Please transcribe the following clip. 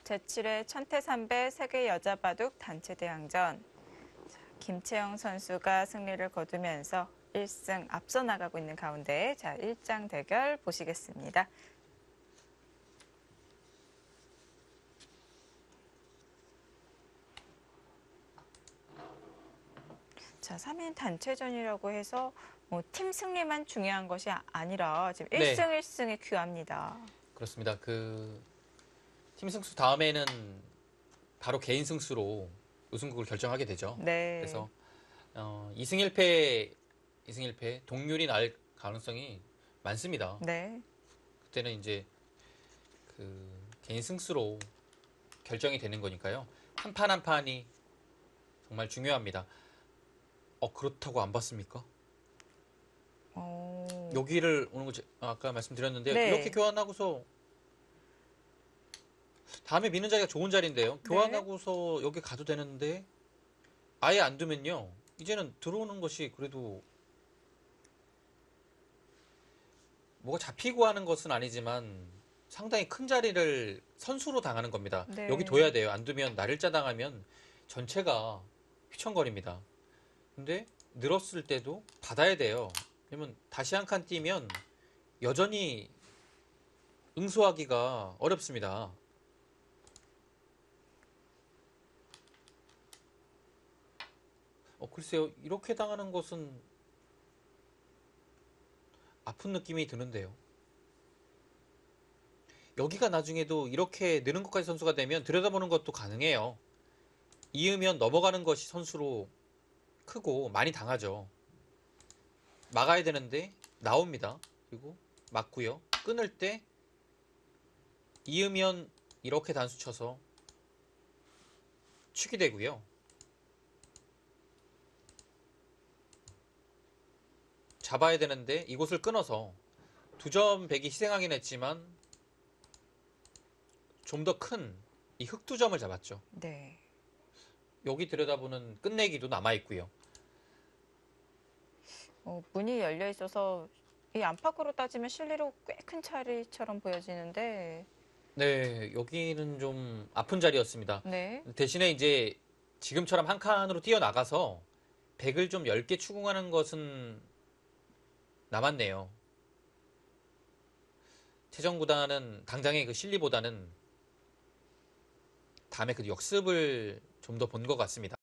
제7회 천태삼배 세계 여자 바둑 단체 대항전. 김채영 선수가 승리를 거두면서 1승 앞서 나가고 있는 가운데 1장 대결 보시겠습니다. 자, 3인 단체전이라고 해서 팀 승리만 중요한 것이 아니라 지금 1승 1승이 귀합니다. 그렇습니다. 팀 승수 다음에는 바로 개인 승수로 우승국을 결정하게 되죠. 네. 그래서 2승 1패 동률이 날 가능성이 많습니다. 네. 그때는 이제 개인 승수로 결정이 되는 거니까요. 한 판 한 판이 정말 중요합니다. 그렇다고 안 봤습니까? 여기를 오는 거 아까 말씀드렸는데 네. 이렇게 교환하고서 다음에 미는 자리가 좋은 자리인데요. 교환하고서 여기 가도 되는데 아예 안 두면요. 이제는 들어오는 것이 그래도 뭐가 잡히고 하는 것은 아니지만 상당히 큰 자리를 선수로 당하는 겁니다. 네. 여기 둬야 돼요. 안 두면 날일자 당하면 전체가 휘청거립니다. 근데 늘었을 때도 받아야 돼요. 왜냐면 다시 한 칸 뛰면 여전히 응수하기가 어렵습니다. 글쎄요. 이렇게 당하는 것은 아픈 느낌이 드는데요. 여기가 나중에도 이렇게 느는 것까지 선수가 되면 들여다보는 것도 가능해요. 이으면 넘어가는 것이 선수로 크고 많이 당하죠. 막아야 되는데 나옵니다. 그리고 막고요. 끊을 때 이으면 이렇게 단수 쳐서 축이 되고요. 잡아야 되는데 이곳을 끊어서 2점 백이 희생하긴 했지만 좀 더 큰 이 흑2점을 잡았죠. 네. 여기 들여다보는 끝내기도 남아있고요. 문이 열려 있어서 이 안팎으로 따지면 실리로 꽤 큰 차리처럼 보여지는데. 네, 여기는 좀 아픈 자리였습니다. 네. 대신에 이제 지금처럼 한 칸으로 뛰어나가서 백을 좀 10개 추궁하는 것은 남았네요. 최정구단은 당장의 실리보다는 다음에 역습을 좀 더 본 것 같습니다.